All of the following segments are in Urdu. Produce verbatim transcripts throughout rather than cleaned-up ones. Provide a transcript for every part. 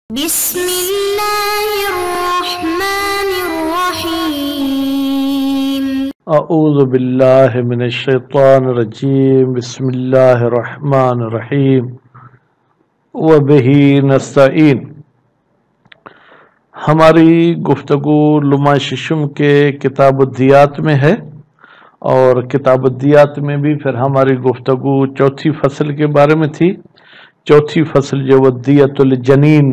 بسم الله الرحمن الرحيم اعوذ باللہ من الشیطان الرجیم بسم اللہ الرحمن الرحیم وبہ نستعین۔ ہماری گفتگو لمع ششم کے کتاب الدیات میں ہے، اور کتاب الدیات میں بھی پھر ہماری گفتگو چوتھی فصل کے بارے میں تھی۔ چوتھی فصل جو وہ دیت الجنین،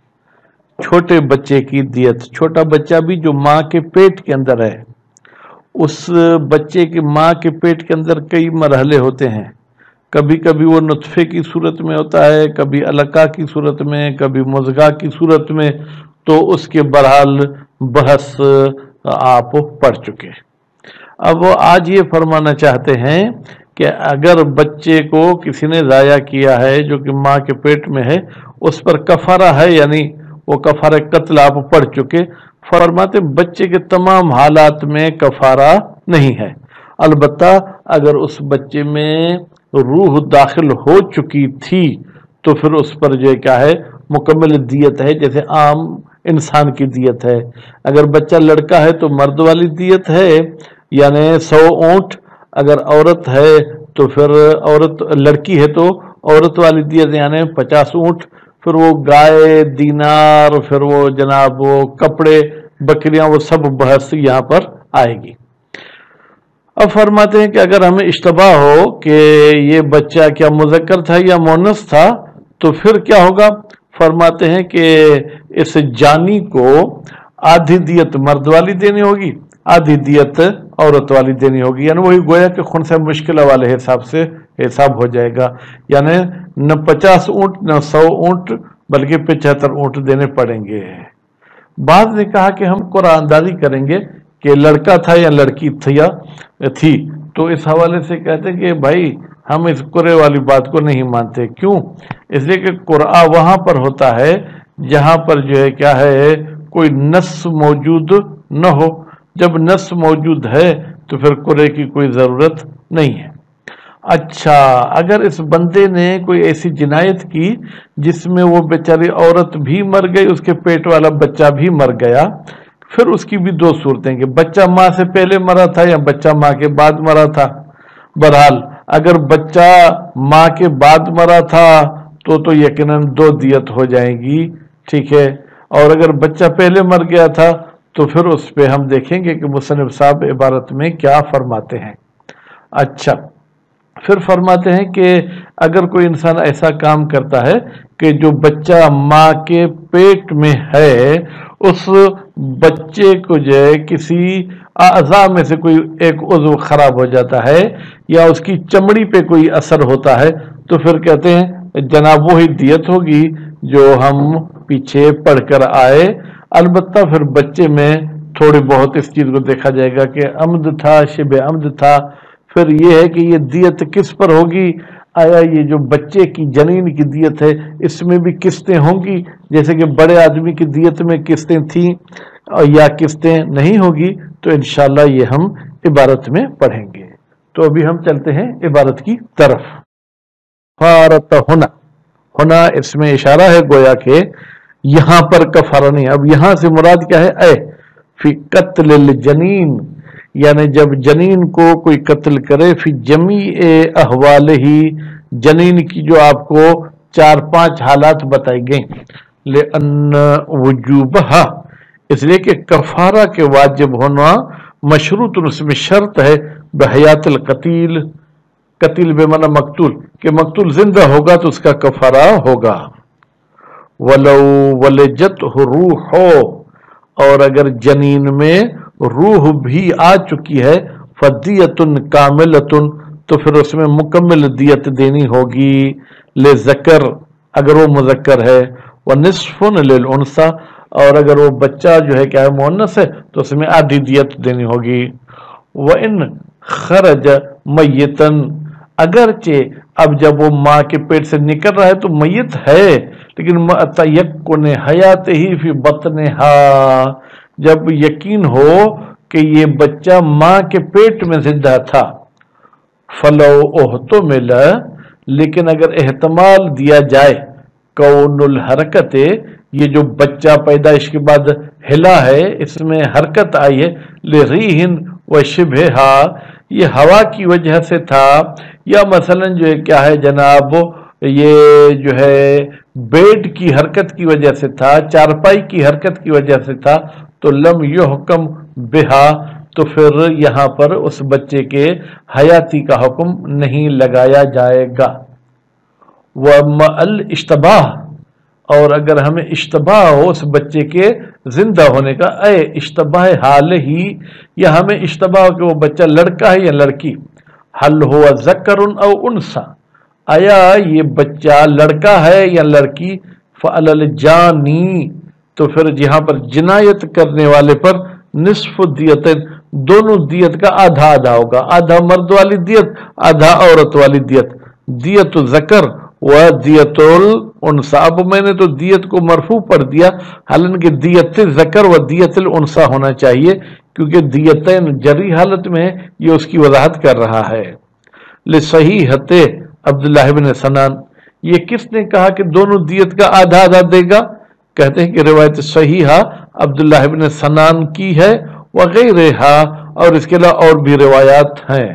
چھوٹے بچے کی دیت۔ چھوٹا بچہ بھی جو ماں کے پیٹ کے اندر ہے، اس بچے کی ماں کے پیٹ کے اندر کئی مرحلے ہوتے ہیں۔ کبھی کبھی وہ نطفے کی صورت میں ہوتا ہے، کبھی علقہ کی صورت میں، کبھی مضغہ کی صورت میں، تو اس کے بہرحال بحث آپ پڑھ چکے۔ اب وہ آج یہ فرمانا چاہتے ہیں کہ اگر بچے کو کسی نے ضائع کیا ہے جو کہ ماں کے پیٹ میں ہے، اس پر کفارہ ہے، یعنی وہ کفارہ قتل آپ پڑھ چکے۔ فرماتے بچے کے تمام حالات میں کفارہ نہیں ہے، البتہ اگر اس بچے میں روح داخل ہو چکی تھی تو پھر اس پر جو کیا ہے مکمل دیت ہے، جیسے عام انسان کی دیت ہے۔ اگر بچہ لڑکا ہے تو مرد والی دیت ہے، یعنی سو اونٹ، اگر عورت ہے تو پھر عورت لڑکی ہے تو عورت والی دیت یعنی پچاس اونٹ، پھر وہ گائے، دینار، پھر وہ جناب وہ کپڑے، بکریاں، وہ سب بحث یہاں پر آئے گی۔ اب فرماتے ہیں کہ اگر ہمیں اشتباہ ہو کہ یہ بچہ کیا مذکر تھا یا مؤنث تھا تو پھر کیا ہوگا؟ فرماتے ہیں کہ اس جانی کو آدھی دیت مرد والی دینی ہوگی، آدھی دیت عورت والی دینی ہوگی، یعنی وہی گویا کہ خنث مشکلہ والے حساب سے حساب ہو جائے گا، یعنی نہ پچاس اونٹ نہ سو اونٹ بلکہ پچہتر اونٹ دینے پڑیں گے۔ بعض نے کہا کہ ہم قرآن اندازی کریں گے کہ لڑکا تھا یا لڑکی تھی، تو اس حوالے سے کہتے ہیں کہ بھائی ہم اس قرآن والی بات کو نہیں مانتے۔ کیوں؟ اس لیے کہ قرآن وہاں پر ہوتا ہے جہاں پر جو ہے کیا ہے کوئی نص موجود نہ ہو۔ جب نص موجود ہے تو پھر قرآن کی کوئی ضرورت نہیں ہے۔ اچھا، اگر اس بندے نے کوئی ایسی جنایت کی جس میں وہ بیچاری عورت بھی مر گئی، اس کے پیٹ والا بچہ بھی مر گیا، پھر اس کی بھی دو صورتیں کہ بچہ ماں سے پہلے مرا تھا یا بچہ ماں کے بعد مرا تھا۔ بہرحال اگر بچہ ماں کے بعد مرا تھا تو تو یقیناً دو دیت ہو جائے گی، ٹھیک ہے، اور اگر بچہ پہلے مر گیا تھا تو پھر اس پہ ہم دیکھیں گے کہ مصنف صاحب عبارت میں کیا فرماتے ہیں۔ اچھا، پھر فرماتے ہیں کہ اگر کوئی انسان ایسا کام کرتا ہے کہ جو بچہ ماں کے پیٹ میں ہے اس بچے کو جو ہے کسی اعضاء میں سے کوئی ایک عضو خراب ہو جاتا ہے یا اس کی چمڑی پہ کوئی اثر ہوتا ہے تو پھر کہتے ہیں جناب وہی دیت ہوگی جو ہم پیچھے پڑھ کر آئے۔ البتہ پھر بچے میں تھوڑی بہت اس چیز کو دیکھا جائے گا کہ عمد تھا، شبہ عمد تھا۔ پھر یہ ہے کہ یہ دیت کس پر ہوگی؟ آیا یہ جو بچے کی جنین کی دیت ہے اس میں بھی قسطیں ہوں گی جیسے کہ بڑے آدمی کی دیت میں قسطیں تھیں یا قسطیں نہیں ہوگی؟ تو انشاءاللہ یہ ہم عبارت میں پڑھیں گے۔ تو ابھی ہم چلتے ہیں عبارت کی طرف۔ فارت ہونا، ہونا اس میں اشارہ ہے گویا کہ یہاں پر کفارہ نہیں۔ اب یہاں سے مراد کیا ہے؟ اے فی قتل الجنین، یعنی جب جنین کو کوئی قتل کرے، فی جمیع احوال ہی، جنین کی جو آپ کو چار پانچ حالات بتائی گئیں، لأن وجوبہا، اس لیے کہ کفارہ کے واجب ہونا مشروط، اس میں شرط ہے بحیات القتیل، قتیل بے معنی مقتول، کہ مقتول زندہ ہوگا تو اس کا کفارہ ہوگا۔ ولو ولجتہ روح، اور اگر جنین میں روح بھی آ چکی ہے، فدیۃ کاملۃ، تو پھر اس میں مکمل دیت دینی ہوگی، لذکر اگر وہ مذکر ہے، ونصف للانثی، اور اگر وہ بچہ جو ہے کیا ہے مؤنث ہے تو اس میں آدھی دیت دینی ہوگی۔ وان خرج میتا، اگرچہ اب جب وہ ماں کے پیٹ سے نکل رہا ہے تو میت ہے، لیکن تیقن حیات ہی فی بطنہا، جب یقین ہو کہ یہ بچہ ماں کے پیٹ میں زندہ تھا، فلو احتمل، لیکن اگر احتمال دیا جائے कौनुल हरकत, ये जो बच्चा पैदाइश के बाद हिला है इसमें हरकत आई है, लिरीहिन व शिबहा, ये हवा की वजह से था, या मसलन जो है क्या है जनाब ये जो है बेड की हरकत की वजह से था, चारपाई की हरकत की वजह से था, तो लम युहकम बिहा, तो फिर यहाँ पर उस बच्चे के हयाती का हुक्म नहीं लगाया जाएगा। व मअल इश्तबाह, और अगर हमें इश्तबाह हो उस बच्चे के जिंदा होने का, ए इश्तबाह हाल ही, या हमें इश्तबाह हो कि वो बच्चा लड़का है या लड़की, हल हुआ ज़करुन औ उनसा, आया ये बच्चा लड़का है या लड़की, फ़अलल जानी, तो फिर जहां पर जिनायत करने वाले पर निस्फ दियत, दोनों दियत का आधा आधा होगा, आधा मर्द वाली दियत आधा औरत वाली दियत, दियत ज़कर व दियतुल उनसा। अब मैंने तो दियत को मरफू पढ़ दिया, हालांकि दियत ज़कर व दियतुल उनसा होना चाहिए, क्योंकि दियतैन जरी हालत में ये उसकी वजाहत कर रहा है। ले सही हते अब्दुल्लाह इब्न सनान, ये किसने कहा कि दोनों दियत का आधा आधा देगा? कहते हैं कि रिवायत सही हा अब्दुल्लाह इब्न सनान की है, वगैरहा, और इसके अलावा और भी रिवायात हैं।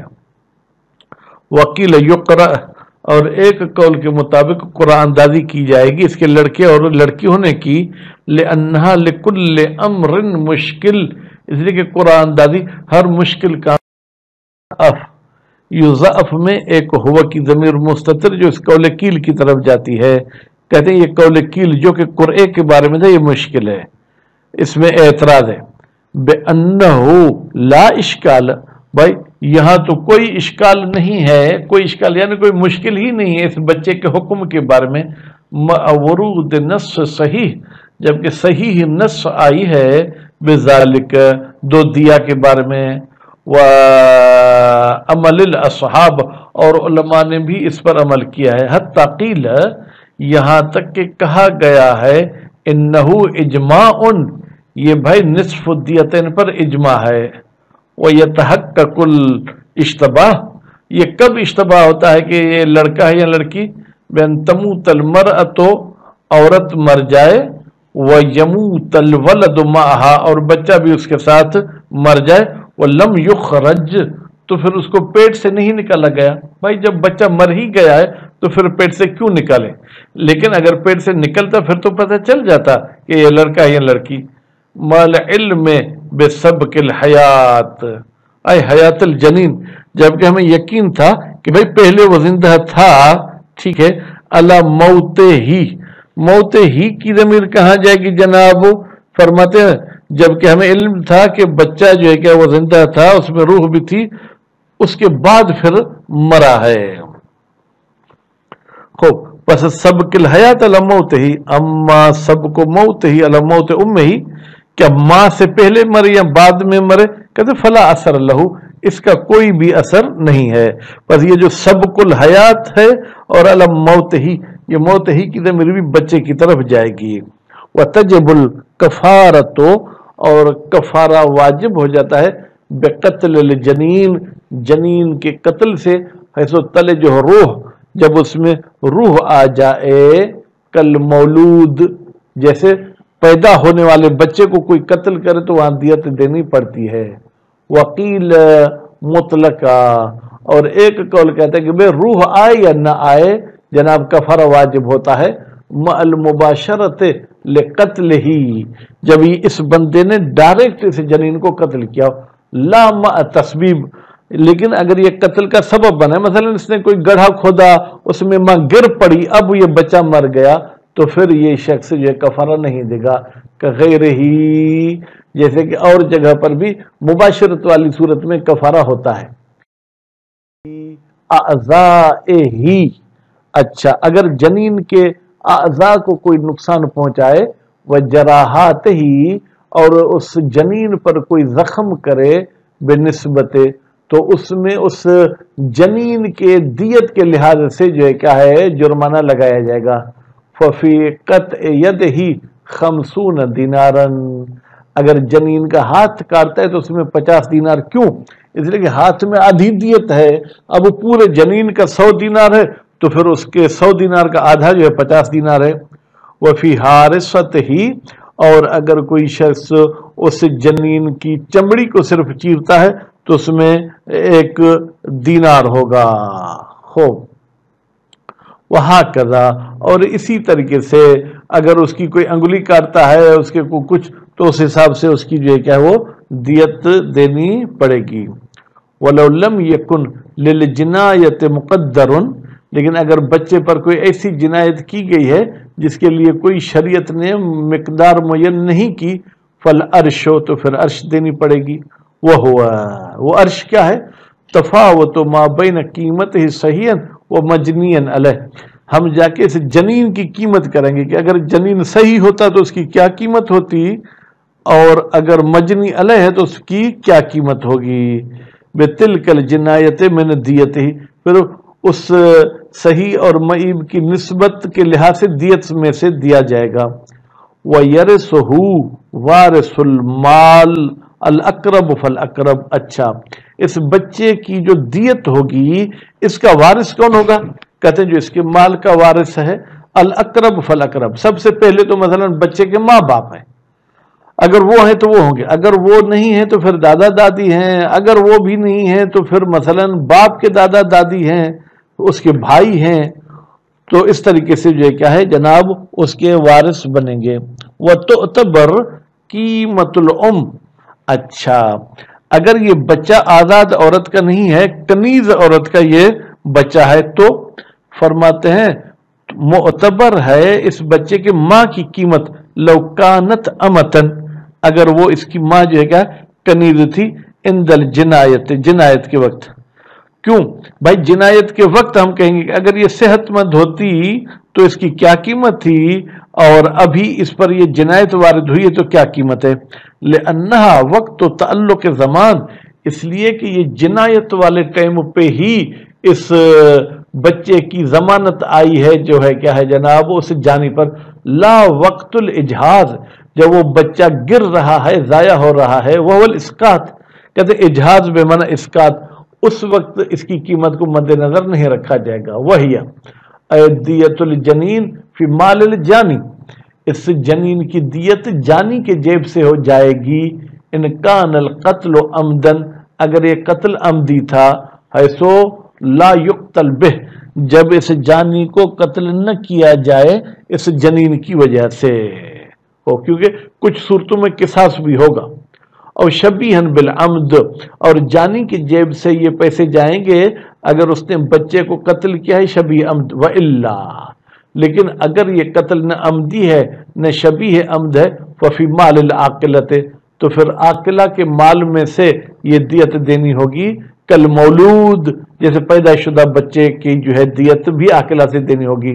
वकील युक़रा, और एक कौल के मुताबिक कुरान दादी की जाएगी इसके लड़के और लड़की होने की, ले अन्हा लिकुल्ले अम्रिन मुश्किल, इसलिए कि कुरान दादी हर मुश्किल का अफ, युज़अफ में एक हुआ की ज़मीर मुस्ततिर जो इस कौल कील की तरफ जाती है, कहते हैं ये कौल कील जो कि कुरए के बारे में था ये मुश्किल है, इसमें एतराज है। बेअन्नहु ला इश्काल, भाई यहाँ तो कोई इश्काल नहीं है, कोई इश्काल यानी कोई मुश्किल ही नहीं है इस बच्चे के हुक्म के बारे में, वरूद नस्स सही, जबकि सही ही नस्स आई है बिज़ालिक, दो दिया के बारे में, व अमलिल असहाब, और उलमा ने भी इस पर अमल किया है, हत्ता क़ील, यहाँ तक कि कहा गया है इन्नहु इजमाउन, ये भाई निस्फ दियतैन पर इजमा है, व यतहक्कुल इश्तबाह, ये कब इश्तबाह होता है कि ये लड़का है या लड़की, बेन तमूतल मरअतो, औरत मर जाए, व यमूतल वलद माहा, और बच्चा भी उसके साथ मर जाए, व लम युखरज, तो फिर उसको पेट से नहीं निकाला गया। भाई जब बच्चा मर ही गया है तो फिर पेट से क्यों निकाले, लेकिन अगर पेट से निकलता फिर तो पता चल जाता कि ये लड़का है या लड़की। मल इल्म बेसब्किल हयात, ay हयातुल जनीन, जबकि हमें यकीन था कि भाई पहले वो जिंदा था, ठीक है, अला मौते ही, मौते ही की ज़मीर कहाँ जाएगी जनाब? फरमाते हैं जबकि हमें इल्म था कि बच्चा जो है क्या वो जिंदा था, उसमें रूह भी थी, उसके बाद फिर मरा है। खूब, बस सबकिल हयात अला मौत ही, अम्मा सबको मौत ही अला मौत उम्म ही, क्या माँ से पहले मरे या बाद में मरे? कहते फला असर लहू, इसका कोई भी असर नहीं है। बस ये जो सबकुल हयात है और अला मौत ही, ये मौत ही की ज़मीर भी बच्चे की तरफ जाएगी। व तजबुल कफारतो, और कफारा वाजिब हो जाता है बेक़त्ल जनीन, जनीन के कत्ल से, हैसो तले जो रूह, जब उसमें रूह आ जाए, कल मौलूद, जैसे पैदा होने वाले बच्चे को कोई कत्ल करे तो वहां दियत देनी पड़ती है। वकील मुतलका, और एक कौल कहते हैं कि भाई रूह आए या ना आए जनाब कफारा वाजिब होता है, मअल मुबाशरत ले कत्ल ही, जब ये इस बंदे ने डायरेक्ट इस जनीन को कत्ल किया, ला मा तस्बीब, लेकिन अगर ये कत्ल का सबब बना, मसलन इसने कोई गड्ढा खोदा, उसमें मां गिर पड़ी, अब ये बच्चा मर गया, तो फिर ये शख्स जो कफारा नहीं देगा। गैर ही, जैसे कि और जगह पर भी मुबाशरत वाली सूरत में कफारा होता है। आज़ा ही, अच्छा अगर जनीन के आज़ा को कोई नुकसान पहुंचाए, वह जराहात ही, और उस जनीन पर कोई जख्म करे बेनिस्बते, तो उसमें उस जनीन के दियत के लिहाज से जो है क्या है जुर्माना लगाया जाएगा। फफी कत यद ही खमसून दिनारन, अगर जनीन का हाथ काटता है तो उसमें पचास दिनार, क्यों? इसलिए कि हाथ में आधी दियत है, अब पूरे जनीन का सौ दिनार है تو پھر اس کے سو دینار کا آدھا جو ہے پچاس دینار ہے. وفی حارثت ہی، اور اگر کوئی شخص اس جنین کی چمڑی کو صرف چیرتا ہے تو اس میں ایک دینار ہوگا. ہو وہاکذا، اور اسی طریقے سے اگر اس کی کوئی انگلی کاٹتا ہے اس کے کو کچھ تو اس حساب سے اس کی جو ہے کیا وہ دیت دینی پڑے گی. وَلَوْ لَمْ يَكُنْ لِلْجِنَایَةِ مُقَدَّرٌ، لیکن اگر بچے پر کوئی ایسی جنایت کی گئی ہے جس کے لیے کوئی شریعت نے مقدار معین نہیں کی، فَالْعَرْشُ، تو پھر عرش دینی پڑے گی. وَهُوَ، وہ عرش کیا ہے؟ تفاوت ما بین قیمتہ صحیحاً ومجنیاً علیہ. ہم جا کے اس جنین کی قیمت کریں گے کہ اگر جنین صحیح ہوتا تو اس کی کیا قیمت ہوتی، اور اگر مجنی علیہ ہے تو اس کی کیا قیمت ہوگی. بِتِلْكَ الْجِنَایَةِ مِنْ دِیَتِهِ، پھر اس صحیح اور معیب کی نسبت کے لحاظ سے دیت میں سے دیا جائے گا. وَيَرِثُهُ وَارِثُ الْمَالِ الْأَقْرَبُ فَالْأَقْرَبُ. اچھا، اس بچے کی جو دیت ہوگی اس کا وارث کون ہوگا؟ کہتے ہیں جو اس کے مال کا وارث ہے، الْأَقْرَبُ فَالْأَقْرَبُ. سب سے پہلے تو مثلا بچے کے ماں باپ ہیں، اگر وہ ہیں تو وہ ہوں گے، اگر وہ نہیں ہیں تو پھر دادا دادی ہیں، اگر وہ بھی نہیں ہیں تو پھر مثلا باپ کے دادا دادی ہیں، اس کے بھائی ہیں. تو اس طریقے سے جو ہے کیا ہے جناب اس کے وارث بنیں گے. وَتُعْتَبَرْ قیمت الام. اچھا، اگر یہ بچہ آزاد عورت کا نہیں ہے، کنیز عورت کا یہ بچہ ہے، تو فرماتے ہیں معتبر ہے اس بچے کے ماں کی قیمت لو کانت امتن، اگر وہ اس کی ماں جو ہے کیا کنیز تھی، عند الجنایت، جنایت کے وقت. کیوں بھائی؟ جنایت کے وقت ہم کہیں گے کہ اگر یہ صحت مند ہوتی تو اس کی کیا قیمت تھی، اور ابھی اس پر یہ جنایت وارد ہوئی ہے تو کیا قیمت ہے. لأنہا وقت تعلق زمان، اس لیے کہ یہ جنایت والے ٹائم پہ ہی اس بچے کی ضمانت آئی ہے جو ہے کیا ہے جناب اس جانی پر. لا وقت الاجہاز، جب وہ بچہ گر رہا ہے ضائع ہو رہا ہے، وہ الاسقاط، کہتے اجہاز بے معنی اسقاط، اس وقت اس کی قیمت کو مد نظر نہیں رکھا جائے گا. وہی دیت الجنین فی مال الجانی، اس جنین کی دیت جانی کے جیب سے ہو جائے گی. ان کان القتل عمدن، اگر یہ قتل عمدی تھا، حیثو لا یقتل بہ، جب اس جانی کو قتل نہ کیا جائے اس جنین کی وجہ سے ہو، کیونکہ کچھ صورتوں میں قصاص بھی ہوگا. اور شبیہن بالعمد، اور جانی کی جیب سے یہ پیسے جائیں گے اگر اس نے بچے کو قتل کیا ہے شبیہ عمد. وإلا، لیکن اگر یہ قتل نہ عمدی ہے نہ شبیہ عمد ہے، ففی مال العاقلۃ، تو پھر عاقلہ کے مال میں سے یہ دیت دینی ہوگی. کل مولود، جیسے پیدا شدہ بچے کی جو ہے دیت بھی عاقلہ سے دینی ہوگی.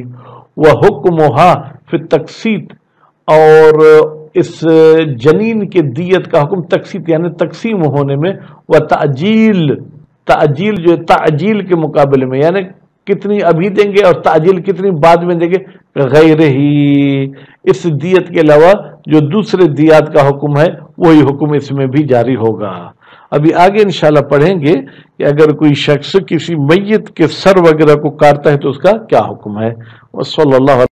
وحکمھا فی التقسیط، اور اس جنین کے دیت کا حکم تقسیط یعنی تقسیم ہونے میں. وتعجیل، تعجیل جو ہے تعجیل کے مقابلے میں، یعنی کتنی ابھی دیں گے اور تعجیل کتنی بعد میں دیں گے. غیر ہی، اس دیت کے علاوہ جو دوسرے دیات کا حکم ہے وہی حکم اس میں بھی جاری ہوگا. ابھی آگے انشاءاللہ پڑھیں گے کہ اگر کوئی شخص کسی میت کے سر وغیرہ کو کاٹتا ہے تو اس کا کیا حکم ہے. وصلی اللہ